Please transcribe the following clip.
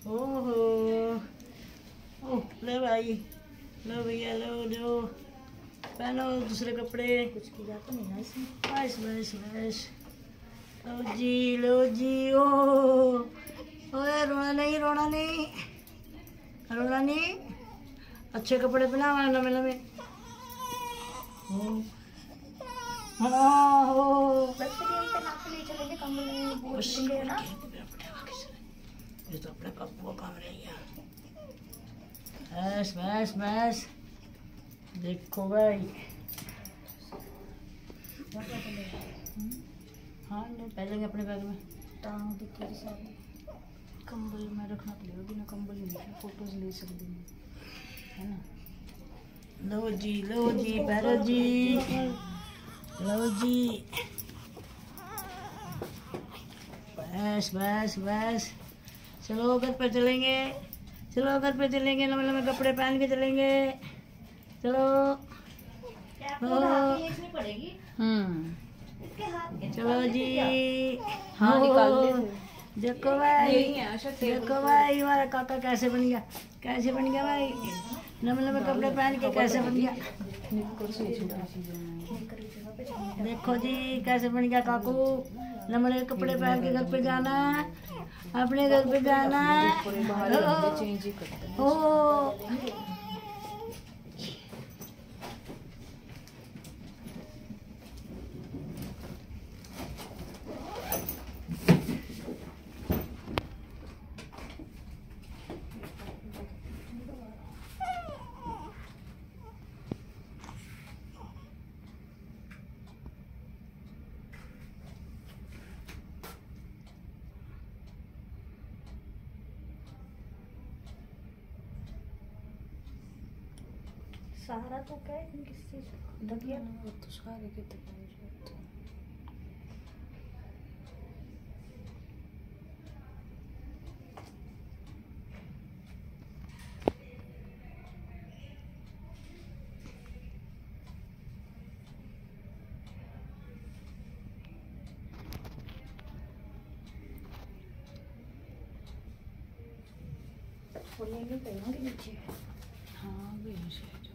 ओहो, ओह लो भाई, लो भैया, लो लो, पहनो दूसरे कपड़े। कुछ किया तो नहीं ना इसमें। बस बस बस, लो जी। ओ ओए, रोना नहीं, रोना नहीं, रोना नहीं। अच्छे कपड़े पहना, नवे नवे। हाँ हो, बस फिर यही पहना के ले चलेंगे, कंबल में बहुत ठंडे है ना। ये तो अपने पप्पू काम नहीं है। बस बस बस, देखो भाई। हाँ ले पहलेंगे अपने बैग में। टांग दिखेगी सारी। कंबल में रखना पड़ेगा, बिना कंबल नहीं फोटोज ले सकते हैं, है ना। लो जी, लो जी, पैरो जी, लो जी। बस बस बस, चलो घर पर चलेंगे, चलो घर पर चलेंगे, लंबे लंबे कपड़े पहन के चलेंगे, चलो। चलो जी। हाँ निकाल ले। देखो भाई, देखो भाई हमारा काका कैसे बन गया, कैसे बन गया भाई, लंबे लंबे कपड़े पहन के कैसे बन गया। देखो जी कैसे बन गया काकू, लंबे लंबे कपड़े पहन के घर पे जाना, अपने घर पे जाना। ओ सहारा तो क्या है, किस चीज का ढकिया तो सारे के तो खोलने में पड़ेंगे नीचे। हाँ भी